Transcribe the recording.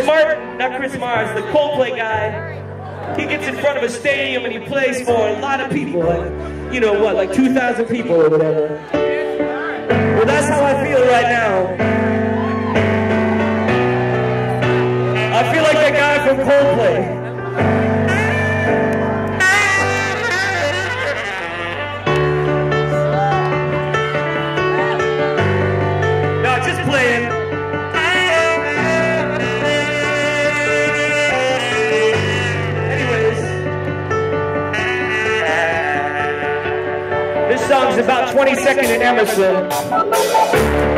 Martin, not Chris Mars, the ColdPlay guy. He gets in front of a stadium and he plays for a lot of people, like, you know what, like 2,000 people or whatever. Well, that's how I feel right now. I feel like that guy from ColdPlay. No, just playing. This song's about 22nd in Emmerson.